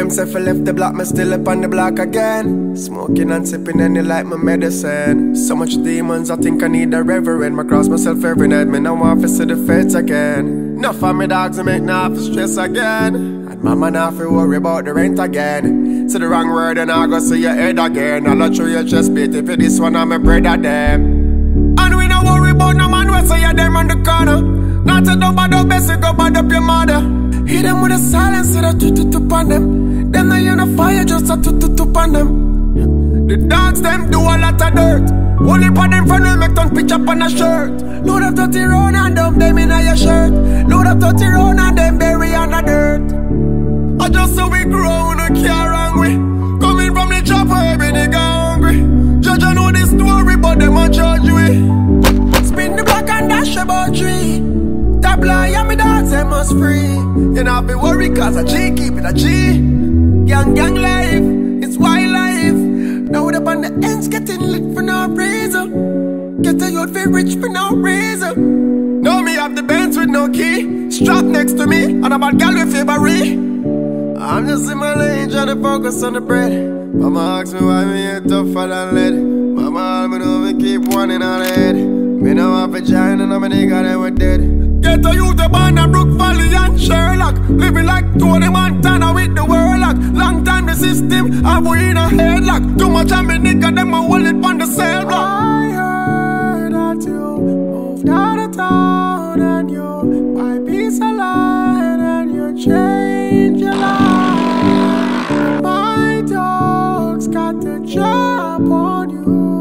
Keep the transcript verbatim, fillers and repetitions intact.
them say if I left the block, me still up on the block again. Smoking and sipping any like my medicine. So much demons, I think I need a reverend. I cross myself every night, me now want to see the feds again. Enough of me dogs, I make now for stress again. And mama now fi worry about the rent again. Say the wrong word and I go see your head again. I'll let you your chest beat if this one I'm a brother them. And we don't worry about no man, we say you them on the corner. Not to do bad up, best go bad up your mother. Hit them with a silence, hit a toot-toot on them. Them no in a fire, just a toot-toot on them. The dogs, them do a lot of dirt. Only for them friend will make ton pitch up on a shirt. Load up thirty round and dump them in a your shirt. Load up thirty round and them bury on the dirt. I just so we grow, no care wrong we. Coming from the chopper, every nigga hungry. Judge I know this story, but them a judge we. Spin the block and dash about three. Tabla, yeah, me dogs, them must free. You know, be worried cause a G, keep it a G. Gang, gang life, it's wildlife. Now up on the ends, getting lit for no reason. Get a youth feel rich for no reason. Know me have the Benz with no key. Strap next to me, and a bad gal with Fibari. I'm just in my lane, trying to focus on the bread. Mama asks me why me ain't tougher than lead. Mama all me know me keep one in her head. Me know I'm a giant and I'm a nigga that were dead. Get a youth up on a Brook Valley and Sherlock. Living like Tony Montana with the Warlock. Long time the system, I we in a headlock. Too much of me nigga, them a hold it on the cell block. I heard that you moved out of town and you buy peace of light and you change your life. My dogs got the job on you.